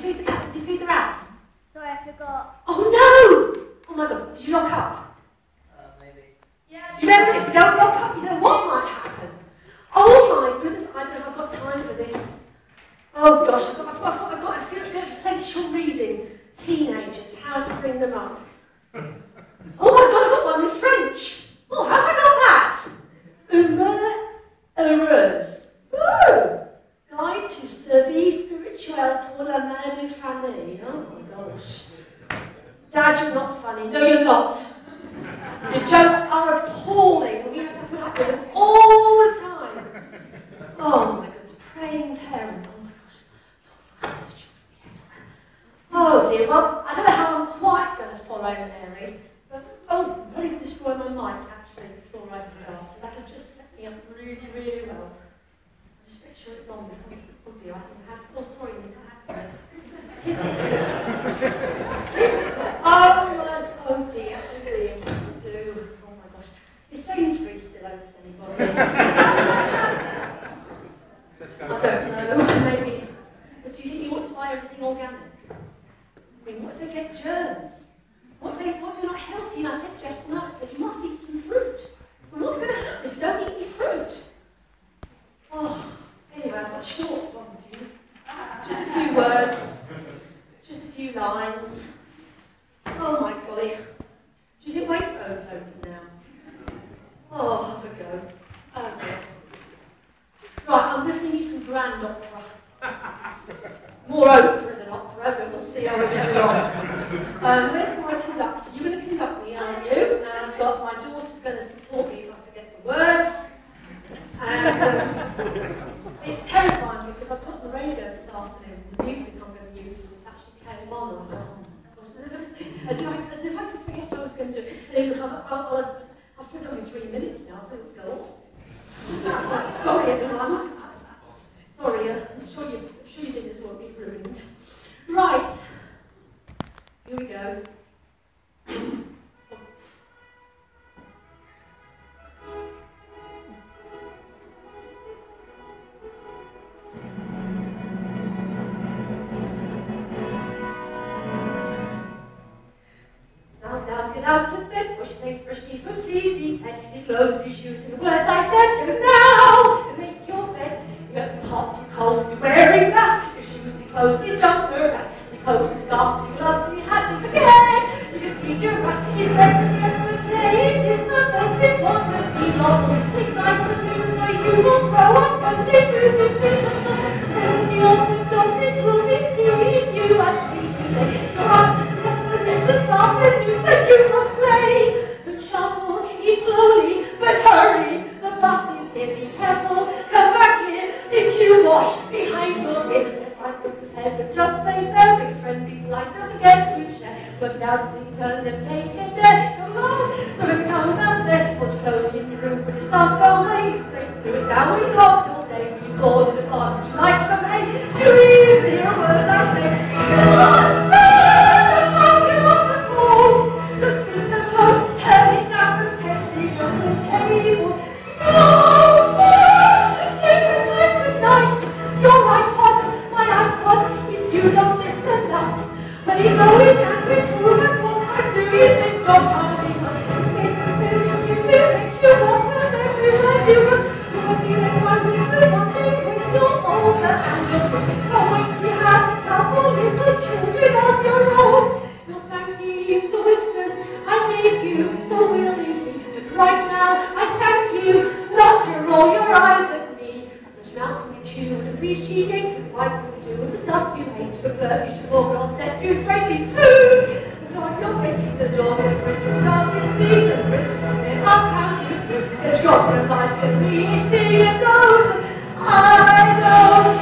feed the cat? Did you feed the rats? Sorry, I forgot. Oh no! Oh my god, did you lock up? Maybe. Yeah. Do you remember, if you don't lock up, you don't know what might happen. Oh my goodness, I don't know if I've got time for this. Oh gosh, I've got a bit of essential reading. Teenagers, how to bring them up. Oh my god, I've got one in French. Oh, how have I got that? Humeur heureuse. Ooh! Guide to service spirituel pour la mère de famille. Oh my gosh. Dad, you're not funny. No, you're not. Your jokes are appalling and we have to put up with them all the time. Oh my goodness, praying parent. Oh my gosh. Yes. Oh dear, well, I don't know how I'm quite going to follow Mary, but I'm probably going to destroy my mic actually before I start, so that'll just set me up really, really well. Just make sure it's on before oh dear, I can have, oh sorry, Nick, I have to. Oh dear, what to do? Oh my gosh. Is Sainsbury's still open, anybody? I don't know, maybe. But do you think you want to buy everything organic? I mean, what if they get germs? What if they're not healthy? And I said to Jeff tonight, I said, you must eat some fruit. Well, what's going to happen if you don't eat any fruit? Oh, anyway, I've got short song for you. Just a few words. Just a few lines. Oh my golly. Do you think Waitrose is open now? Oh, have a go. Oh dear. Right, I'm going to sing you some grand opera. More opera than opera, but we'll see how we get along. Where's my conductor? You're going to conduct me, aren't you? And I've got my daughter's going to support me if I forget the words. And it's terrifying because I put on the radio this afternoon, the music I'm going to use for this actually came on, and I thought, oh my gosh, as if I could forget what I was going to do. And look, I've put on in 3 minutes now, I think it's go off. Sorry everyone. Sorry, I'm sure your dinners won't be ruined. Right, here we go. Now get out of bed, wash your face, brush teeth from sleeping, and you close your shoes to the words I said to you now. And make your bed, you're hot, you're cold, you're wearing that, your shoes, your clothes, your jumper, and your coat, your scarf, your gloves, and you had to forget. You just need your brush, your breakfast, the experts say it is the most important meal of all. Take vitamins so you will grow up and they do the thing of the many of the doctors will be seeing you at 3 today. You're up. This afternoon, so you must play. Don't shuffle, eat slowly, but hurry. The bus is here, be careful. Come back here. Did you wash behind your ear? Yes, I put the head, but just stay there. Big friend, be polite, don't forget to share. Work it out, turn them, take a day. Come along, don't ever come down there. Put your clothes in your room, put your stuff away. Break through it down, we got all day. When you call in the park, would you like some hay? Do you even hear a word I say? Come on, sir. The seats are close, turn it down and text it on the table. No, later time tonight. Your iPods, my iPod, if you don't listen up. When you go in and reprove and what I do, you think of having a it's a silly excuse to make you walk them everywhere you go. You're feeling one wisdom one day when you're older and you're free. But wait till you have a couple little children of your own. You'll thank me for the wisdom I gave you so willingly. But right now, I thank you not to roll your eyes at me. But your mouth will chew and appreciate and wipe and do the stuff you hate. But Bertie should all I'll set you straight in food. Put on your plate, the job and drink your job with me. Then I'll count you through. Get a job for a life, get a PhD and those. I don't